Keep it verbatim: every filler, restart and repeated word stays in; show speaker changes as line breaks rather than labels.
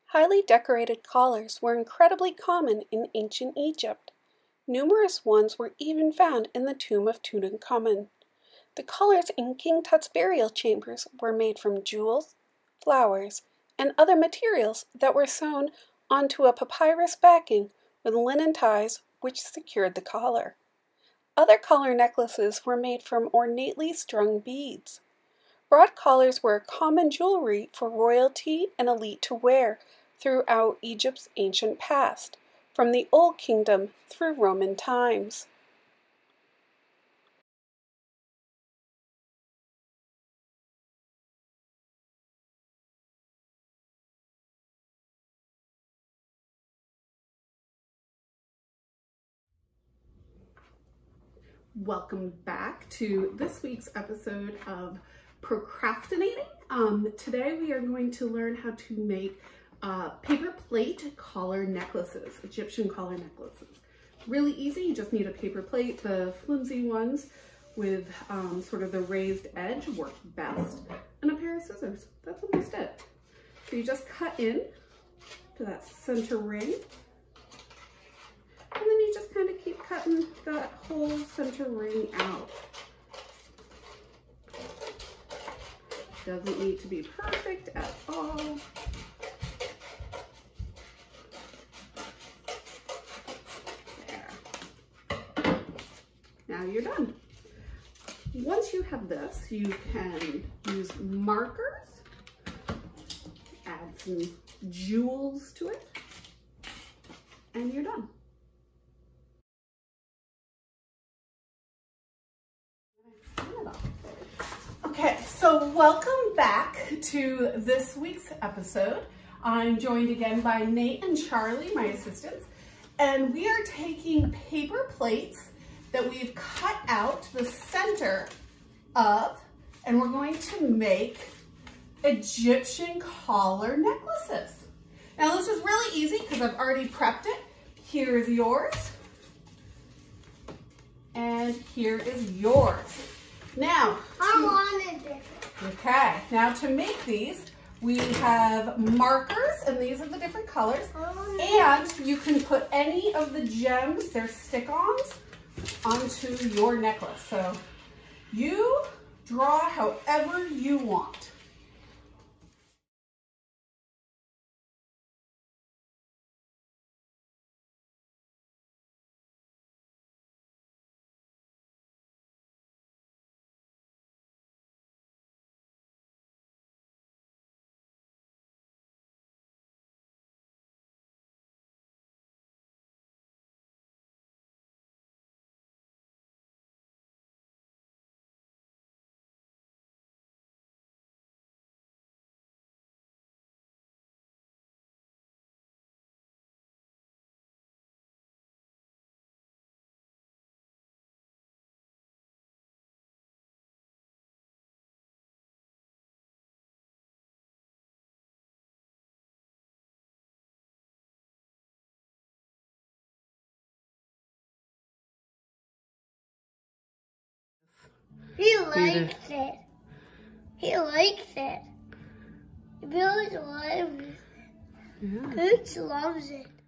Highly decorated collars were incredibly common in ancient Egypt. Numerous ones were even found in the tomb of Tutankhamun. The collars in King Tut's burial chambers were made from jewels, flowers, and other materials that were sewn onto a papyrus backing with linen ties which secured the collar. Other collar necklaces were made from ornately strung beads. Broad collars were common jewelry for royalty and elite to wear throughout Egypt's ancient past, from the Old Kingdom through Roman times.
Welcome back to this week's episode of Procrastinating. Um, today we are going to learn how to make uh, paper plate collar necklaces, Egyptian collar necklaces. Really easy, you just need a paper plate. The flimsy ones with um, sort of the raised edge work best, and a pair of scissors. That's almost it. So you just cut in to that center ring. And then you just kind of keep cutting that whole center ring out. Doesn't need to be perfect at all. There. Now you're done. Once you have this, you can use markers, add some jewels to it, and you're done. Okay, so welcome back to this week's episode. I'm joined again by Nate and Charlie, my assistants, and we are taking paper plates that we've cut out the center of, and we're going to make Egyptian collar necklaces. Now this is really easy because I've already prepped it. Here is yours, and here is yours. Now,
I wanted it.
Okay, now to make these, we have markers, and these are the different colors. And you can put any of the gems, they're stick-ons, onto your necklace. So you draw however you want.
He likes it. He likes it. He really loves it.
Yeah.
Pooch loves it.